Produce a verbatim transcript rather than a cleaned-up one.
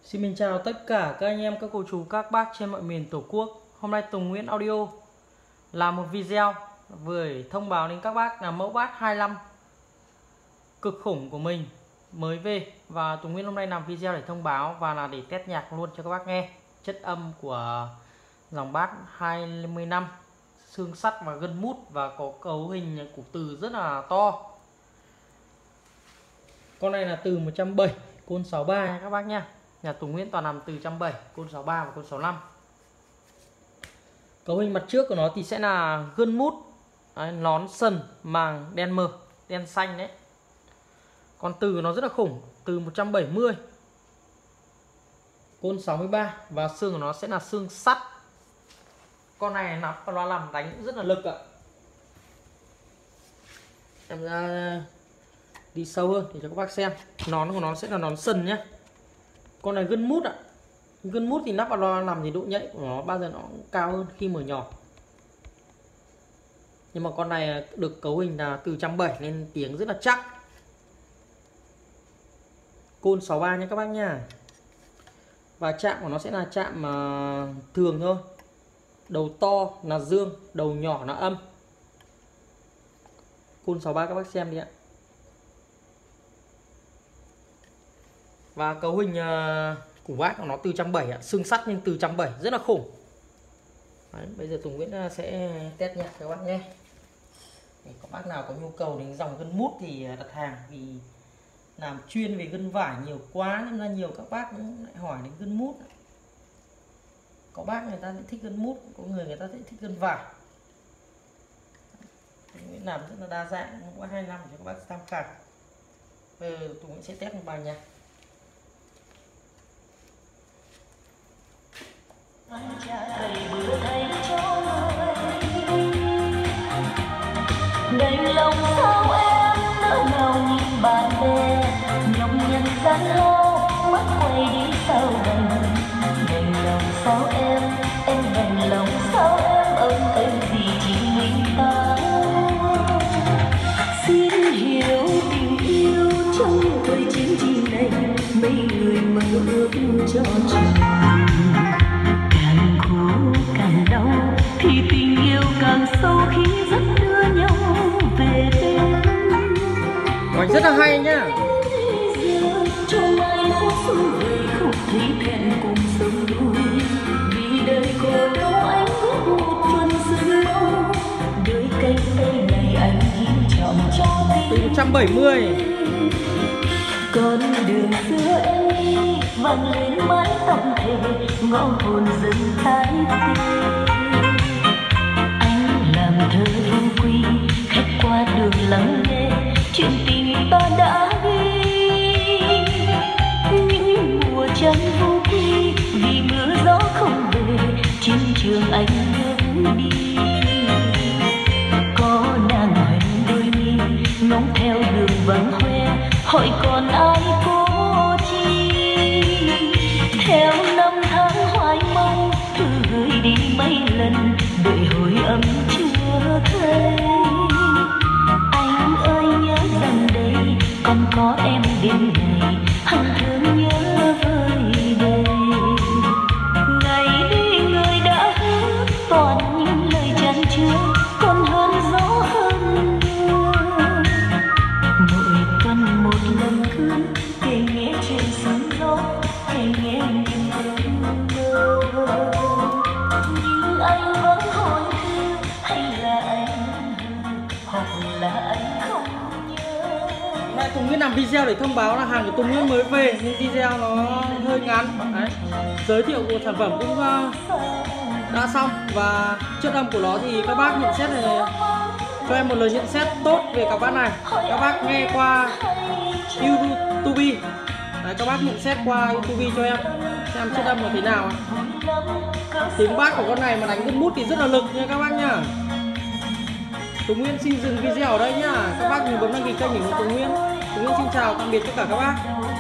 Xin mình chào tất cả các anh em, các cô chú, các bác trên mọi miền Tổ quốc. Hôm nay Tùng Nguyễn Audio làm một video vừa thông báo đến các bác là mẫu bass hai lăm cực khủng của mình mới về. Và Tùng Nguyễn hôm nay làm video để thông báo và là để test nhạc luôn cho các bác nghe chất âm của dòng bass hai mươi lăm, xương sắt và gân mút, và có cấu hình củ từ rất là to. Con này là từ một trăm bảy mươi, côn sáu ba nha các bác nha. Nhà Tùng Nguyễn toàn làm từ một trăm bảy mươi, côn sáu ba và côn sáu lăm. Cấu hình mặt trước của nó thì sẽ là gân mút, đấy, nón sần, màng đen mờ, đen xanh đấy. Còn từ nó rất là khủng, từ một trăm bảy mươi, côn sáu mươi ba, và xương của nó sẽ là xương sắt. Con này là loa làm đánh rất là lực ạ. Em ra đi sâu hơn để cho các bác xem. Nón của nó sẽ là nón sần nhé. Con này gân mút ạ. Gân mút thì nắp vào loa làm thì độ nhạy của nó bao giờ nó cũng cao hơn khi mở nhỏ. Nhưng mà con này được cấu hình là từ một trăm bảy mươi nên tiếng rất là chắc. Côn sáu ba nha các bác nha. Và chạm của nó sẽ là chạm uh, thường thôi. Đầu to là dương, đầu nhỏ là âm. Côn sáu ba các bác xem đi ạ. Và cấu hình uh, của bass của nó từ một trăm bảy mươi ạ, xương sắt nhưng từ một trăm bảy mươi, rất là khủng. Đấy, bây giờ Tùng Nguyễn sẽ test nhạc các bác nhé. Để có bác nào có nhu cầu đến dòng gân mút thì đặt hàng, vì làm chuyên về gân vải nhiều quá nên là nhiều các bác cũng lại hỏi đến gân mút. Có bác người ta thích gân mút, có người người ta thích gân vải. Tùng Nguyễn làm rất là đa dạng, có hai năm cho các bác tham khảo. Bây giờ Tùng Nguyễn sẽ test một bài nhạc. Đành lòng sao em nỡ nào nhìn bạn bè nhọc nhằn gian lao mắt quay đi sao đành. Đành lòng sao em em đành lòng sao em ơn em vì chỉ mình ta. Xin hiểu tình yêu trong thời chiến tranh này, mấy người mơ ước cho trời. Càng khổ càng đau thì tình yêu càng sâu khi dắt đưa nhau về bên. Mày rất là hay nhá. Trong ai có xuân về không thấy thẹn cùng sông đôi. Vì đời khổ đau anh ước một phần sự mong. Đời cây cây này anh hiến trọng cho tình. Từ một trăm bảy mươi. Con đường xưa em đi vang lên mái tóc thề, ngõ hồn dần tái tê. Anh làm thơ vô quy, khách qua đường lắng nghe chuyện tình ta đã ghi. Những mùa trăng vô quy vì mưa gió không về, chiến trường anh bước đi. Có nàng hoành đôi mi ngóng theo đường vắng hoe, hỏi còn ai cố chi. Theo năm tháng hoài mong thư gửi đi mấy lần, đợi hồi âm chưa thấy. Anh ơi nhớ rằng đây còn có em đến ngày hằng thương nhớ vơi đầy. Ngày đi người đã hứa toàn những lời chan chứa, còn hơn gió hơn mưa. Mỗi tuần một lần cứ kể nghe chuyện sóng gió, kể nghe những cơn mơ. Nhưng anh vẫn hỏi thư hay là anh hoặc là anh không nhớ. Hôm nay Tùng Nguyễn làm video để thông báo là hàng của Tùng Nguyễn mới về nhưng video nó hơi ngắn. Đấy. Giới thiệu của sản phẩm cũng uh, đã xong, và chất âm của nó thì các bác nhận xét này, cho em một lời nhận xét tốt về các bác này. Các bác nghe qua YouTube, đấy, các bác nhận xét qua YouTube cho em xem chất âm là thế nào. Tiếng bass của con này mà đánh gân mút thì rất là lực nha các bác nhá. Tùng Nguyễn xin dừng video ở đây nhá. Các bác đừng bấm đăng ký kênh của Tùng Nguyễn. Tùng Nguyễn xin chào tạm biệt tất cả các bác.